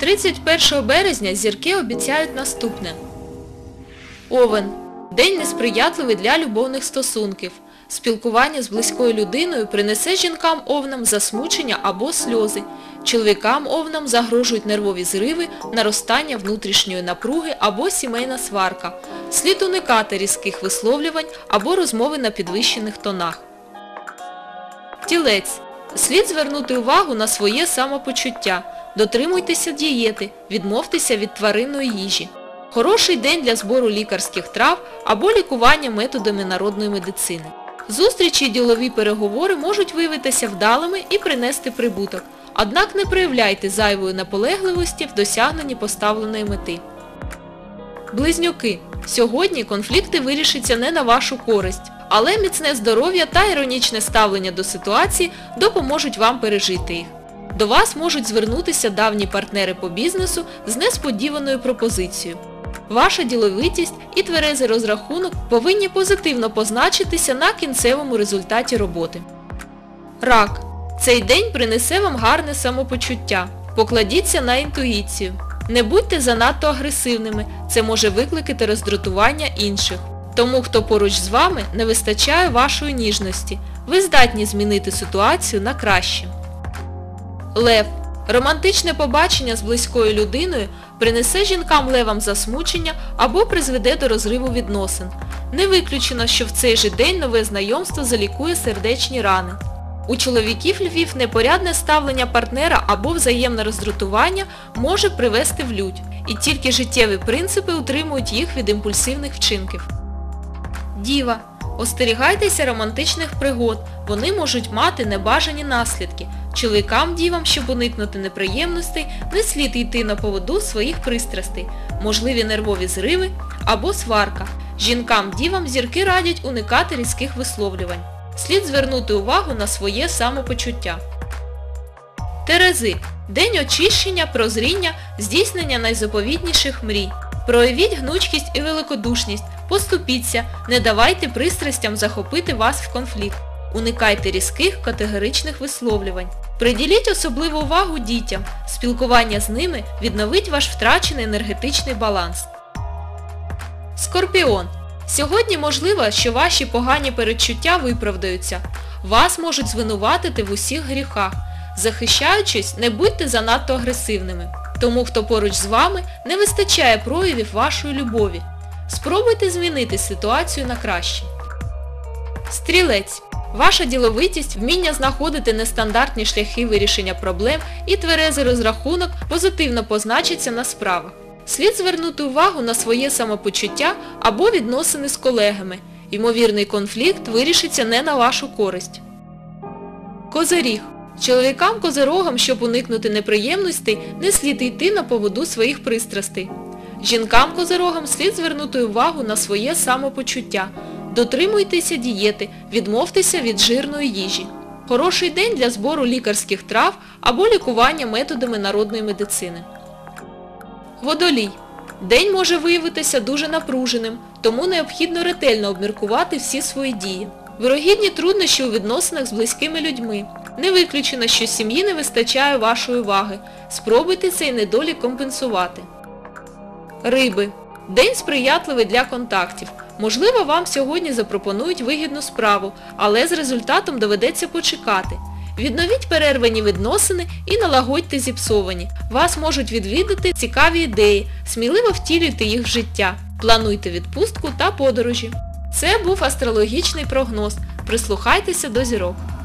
31 березня зірки обіцяють наступне. Овен. День несприятливий для любовних стосунків. Спілкування з близькою людиною принесе жінкам-овнам засмучення або сльози. Чоловікам-овнам загрожують нервові зриви, наростання внутрішньої напруги або сімейна сварка. Слід уникати різких висловлювань або розмови на підвищених тонах. Тілець. Слід звернути увагу на своє самопочуття. Дотримуйтеся дієти, відмовтеся від тваринної їжі. Хороший день для збору лікарських трав або лікування методами народної медицини. Зустрічі і ділові переговори можуть виявитися вдалими і принести прибуток. Однак не проявляйте зайвої наполегливості в досягненні поставленої мети. Близнюки. Сьогодні конфлікти вирішаться не на вашу користь, але міцне здоров'я та іронічне ставлення до ситуації допоможуть вам пережити їх. До вас можуть звернутися давні партнери по бізнесу з несподіваною пропозицією. Ваша діловитість і тверезий розрахунок повинні позитивно позначитися на кінцевому результаті роботи. Рак. Цей день принесе вам гарне самопочуття. Покладіться на інтуїцію. Не будьте занадто агресивними, це може викликати роздратування інших. Тому, хто поруч з вами, не вистачає вашої ніжності. Ви здатні змінити ситуацію на краще. Лев. Романтичне побачення з близькою людиною принесе жінкам-левам засмучення або призведе до розриву відносин. Не виключено, що в цей же день нове знайомство залікує сердечні рани. У чоловіків львів непорядне ставлення партнера або взаємне роздратування може привести в лють, і тільки життєві принципи утримують їх від імпульсивних вчинків. Діва. Остерігайтеся романтичних пригод, вони можуть мати небажані наслідки. Чоловікам-дівам, щоб уникнути неприємностей, не слід йти на поводу своїх пристрастей, можливі нервові зриви або сварка. Жінкам-дівам зірки радять уникати різких висловлювань. Слід звернути увагу на своє самопочуття. Терези. День очищення, прозріння, здійснення найзаповітніших мрій. Проявіть гнучкість і великодушність, поступіться, не давайте пристрастям захопити вас в конфлікт. Уникайте різких категоричних висловлювань. Приділіть особливу увагу дітям. Спілкування з ними відновить ваш втрачений енергетичний баланс. Скорпіон. Сьогодні можливо, що ваші погані передчуття виправдаються. Вас можуть звинуватити в усіх гріхах. Захищаючись, не будьте занадто агресивними. Тому, хто поруч з вами, не вистачає проявів вашої любові. Спробуйте змінити ситуацію на краще. Стрілець. Ваша діловитість, вміння знаходити нестандартні шляхи вирішення проблем і тверезий розрахунок позитивно позначиться на справах. Слід звернути увагу на своє самопочуття або відносини з колегами. Ймовірний конфлікт вирішиться не на вашу користь. Козиріг. Чоловікам-козирогам, щоб уникнути неприємностей, не слід йти на поводу своїх пристрастей. Жінкам-козирогам слід звернути увагу на своє самопочуття. Дотримуйтеся дієти, відмовтеся від жирної їжі. Хороший день для збору лікарських трав або лікування методами народної медицини. Водолій. День може виявитися дуже напруженим, тому необхідно ретельно обміркувати всі свої дії. Вирогідні труднощі у відносинах з близькими людьми. Не виключено, що сім'ї не вистачає вашої уваги. Спробуйте цей недолік компенсувати. Риби. День сприятливий для контактів. Можливо, вам сьогодні запропонують вигідну справу, але з результатом доведеться почекати. Відновіть перервані відносини і налагодьте зіпсовані. Вас можуть відвідати цікаві ідеї, сміливо втілюйте їх в життя. Плануйте відпустку та подорожі. Це був астрологічний прогноз. Прислухайтеся до зірок.